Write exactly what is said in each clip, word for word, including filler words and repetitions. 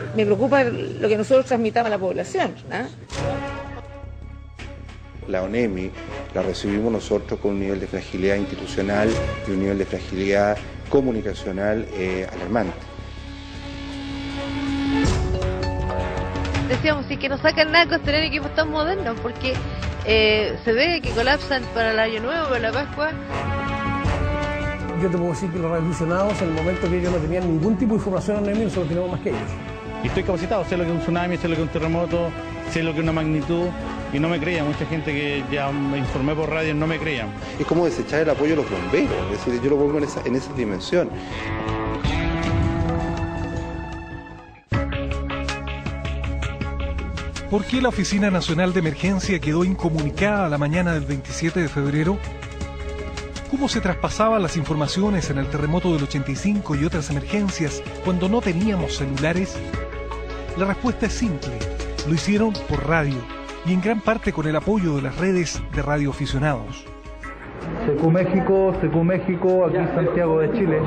me preocupa lo que nosotros transmitamos a la población, ¿eh? La ONEMI la recibimos nosotros con un nivel de fragilidad institucional y un nivel de fragilidad comunicacional eh, alarmante. Decíamos, si que no sacan nada con tener equipos tan modernos, porque eh, se ve que colapsan para el Año Nuevo, para la Pascua. Yo te puedo decir que los radioaficionados, en el momento que ellos no tenían ningún tipo de información en ONEMI, nosotros tenemos más que ellos. Y estoy capacitado, sé lo que es un tsunami, sé lo que es un terremoto, sé lo que es una magnitud, y no me creían. Mucha gente que ya me informé por radio no me creían. Es como desechar el apoyo de los bomberos, es decir, yo lo pongo en esa, en esa dimensión. ¿Por qué la Oficina Nacional de Emergencia quedó incomunicada la mañana del veintisiete de febrero? ¿Cómo se traspasaban las informaciones en el terremoto del ochenta y cinco y otras emergencias cuando no teníamos celulares? La respuesta es simple. Lo hicieron por radio y en gran parte con el apoyo de las redes de radioaficionados. C Q México, C Q México, aquí Santiago de Chile.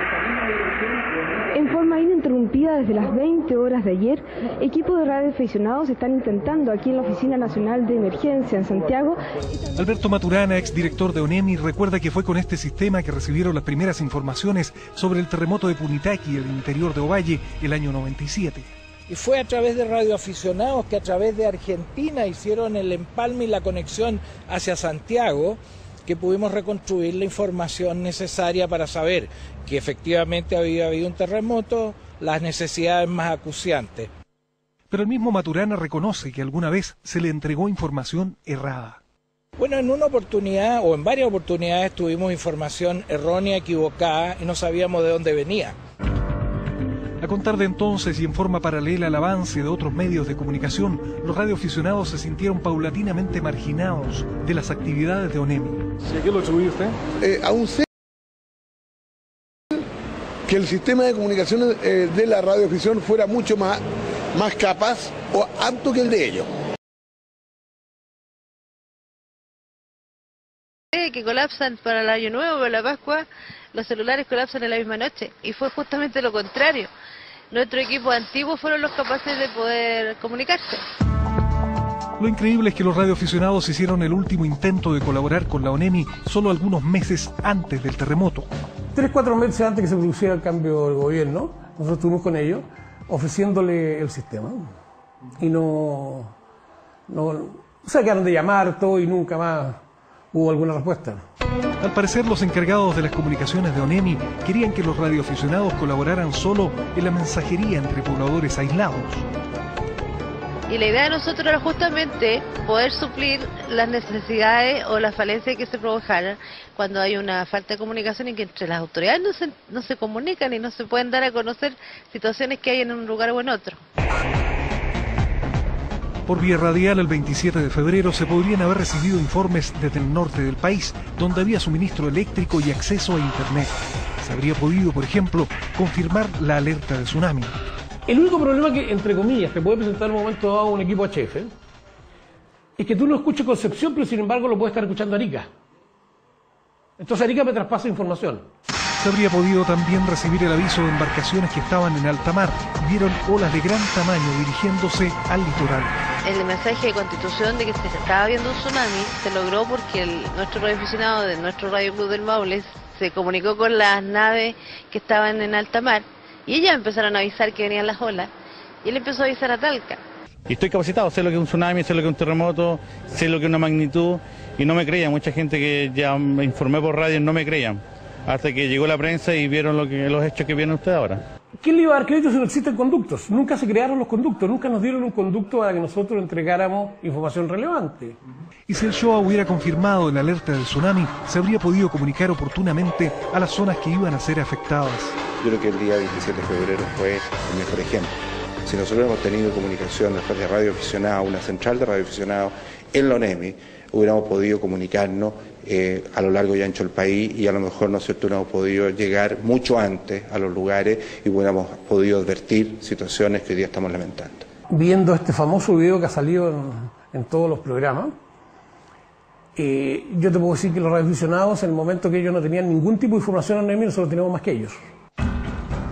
En forma ininterrumpida desde las veinte horas de ayer, equipos de radioaficionados están intentando aquí en la Oficina Nacional de Emergencia en Santiago. Alberto Maturana, exdirector de ONEMI, recuerda que fue con este sistema que recibieron las primeras informaciones sobre el terremoto de Punitaqui y el interior de Ovalle el año noventa y siete. Y fue a través de radioaficionados que a través de Argentina hicieron el empalme y la conexión hacia Santiago, que pudimos reconstruir la información necesaria para saber que efectivamente había habido un terremoto, las necesidades más acuciantes. Pero el mismo Maturana reconoce que alguna vez se le entregó información errada. Bueno, en una oportunidad o en varias oportunidades tuvimos información errónea, equivocada y no sabíamos de dónde venía. A contar de entonces y en forma paralela al avance de otros medios de comunicación, los radioaficionados se sintieron paulatinamente marginados de las actividades de ONEMI. ¿Sí, ¿Qué lo atribuye usted? Eh, aún sé que el sistema de comunicaciones eh, de la radioafición fuera mucho más, más capaz o apto que el de ellos. Que colapsan para el Año Nuevo, para la Pascua, los celulares colapsan en la misma noche, y fue justamente lo contrario. Nuestros equipos antiguos fueron los capaces de poder comunicarse. Lo increíble es que los radioaficionados hicieron el último intento de colaborar con la ONEMI solo algunos meses antes del terremoto. Tres, cuatro meses antes que se produciera el cambio del gobierno, nosotros estuvimos con ellos ofreciéndole el sistema. Y no, no se quedaron de llamar todo y nunca más hubo alguna respuesta. Al parecer, los encargados de las comunicaciones de ONEMI querían que los radioaficionados colaboraran solo en la mensajería entre pobladores aislados. Y la idea de nosotros era justamente poder suplir las necesidades o las falencias que se provocaran cuando hay una falta de comunicación y que entre las autoridades no se, no se comunican y no se pueden dar a conocer situaciones que hay en un lugar o en otro. Por vía radial, el veintisiete de febrero se podrían haber recibido informes desde el norte del país, donde había suministro eléctrico y acceso a Internet. Se habría podido, por ejemplo, confirmar la alerta de tsunami. El único problema que, entre comillas, te puede presentar en un momento dado un equipo H F es que tú no escuchas Concepción, pero sin embargo lo puedes estar escuchando Arica. Entonces Arica me traspasa información. Se habría podido también recibir el aviso de embarcaciones que estaban en alta mar y vieron olas de gran tamaño dirigiéndose al litoral. El mensaje de Constitución de que se estaba viendo un tsunami se logró porque el, nuestro radioaficionado de nuestro Radio Club del Maule se comunicó con las naves que estaban en alta mar y ellas empezaron a avisar que venían las olas y él empezó a avisar a Talca. Y estoy capacitado, sé lo que es un tsunami, sé lo que es un terremoto, sé lo que es una magnitud y no me creían. Mucha gente que ya me informé por radio no me creían. Hasta que llegó la prensa y vieron lo que, los hechos que vieron ustedes ahora. ¿Quién le iba a dar crédito si no existen conductos? Nunca se crearon los conductos, nunca nos dieron un conducto para que nosotros entregáramos información relevante. Y si el Shoah hubiera confirmado la alerta del tsunami, se habría podido comunicar oportunamente a las zonas que iban a ser afectadas. Yo creo que el día veintisiete de febrero fue el mejor ejemplo. Si nosotros hemos tenido comunicación después de radioaficionados, una central de radioaficionados en la ONEMI, hubiéramos podido comunicarnos eh, a lo largo y ancho del país y a lo mejor, ¿no es cierto?, hubiéramos podido llegar mucho antes a los lugares y hubiéramos podido advertir situaciones que hoy día estamos lamentando. Viendo este famoso video que ha salido en, en todos los programas, eh, yo te puedo decir que los radioaficionados, en el momento que ellos no tenían ningún tipo de información en ONEMI, nosotros teníamos más que ellos.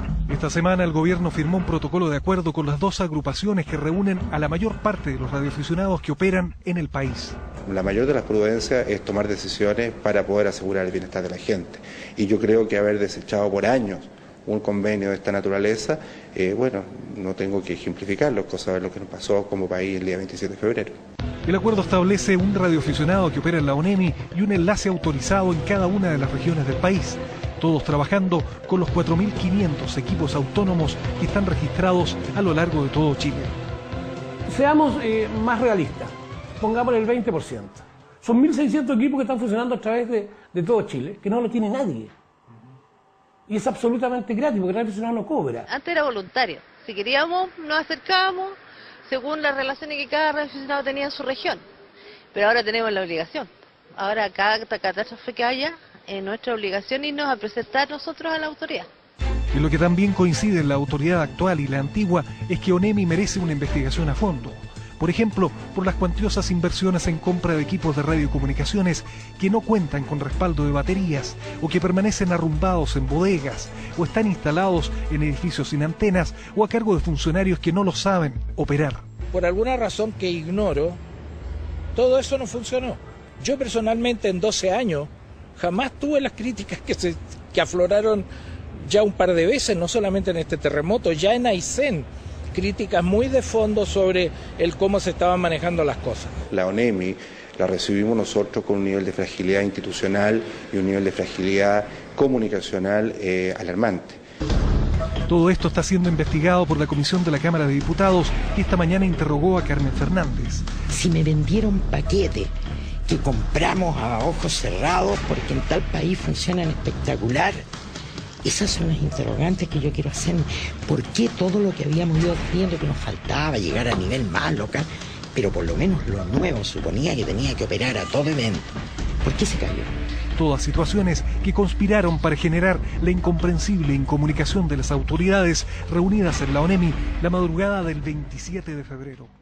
Esta semana el gobierno firmó un protocolo de acuerdo con las dos agrupaciones que reúnen a la mayor parte de los radioaficionados que operan en el país. La mayor de las prudencias es tomar decisiones para poder asegurar el bienestar de la gente. Y yo creo que haber desechado por años un convenio de esta naturaleza, eh, bueno, no tengo que ejemplificarlo, cosa de lo que nos pasó como país el día veintisiete de febrero. El acuerdo establece un radioaficionado que opera en la ONEMI y un enlace autorizado en cada una de las regiones del país, todos trabajando con los cuatro mil quinientos equipos autónomos que están registrados a lo largo de todo Chile. Seamos eh, más realistas, pongamos el veinte por ciento. Son mil seiscientos equipos que están funcionando a través de, de todo Chile, que no lo tiene nadie. Y es absolutamente gratis, porque el radioaficionado no cobra. Antes era voluntario. Si queríamos, nos acercábamos según las relaciones que cada radioaficionado tenía en su región. Pero ahora tenemos la obligación. Ahora cada catástrofe que haya, es nuestra obligación irnos a presentar nosotros a la autoridad. Y lo que también coincide en la autoridad actual y la antigua es que ONEMI merece una investigación a fondo. Por ejemplo, por las cuantiosas inversiones en compra de equipos de radiocomunicaciones que no cuentan con respaldo de baterías o que permanecen arrumbados en bodegas o están instalados en edificios sin antenas o a cargo de funcionarios que no lo saben operar. Por alguna razón que ignoro, todo eso no funcionó. Yo personalmente en doce años jamás tuve las críticas que, se, que afloraron ya un par de veces, no solamente en este terremoto, ya en Aysén. Críticas muy de fondo sobre el cómo se estaban manejando las cosas. La ONEMI la recibimos nosotros con un nivel de fragilidad institucional y un nivel de fragilidad comunicacional eh, alarmante. Todo esto está siendo investigado por la Comisión de la Cámara de Diputados, que esta mañana interrogó a Carmen Fernández. Si me vendieron paquete que compramos a ojos cerrados porque en tal país funcionan espectacular, esas son las interrogantes que yo quiero hacer. ¿Por qué todo lo que habíamos ido viendo que nos faltaba llegar a nivel más local, pero por lo menos lo nuevo suponía que tenía que operar a todo evento? ¿Por qué se cayó? Todas situaciones que conspiraron para generar la incomprensible incomunicación de las autoridades reunidas en la ONEMI la madrugada del veintisiete de febrero.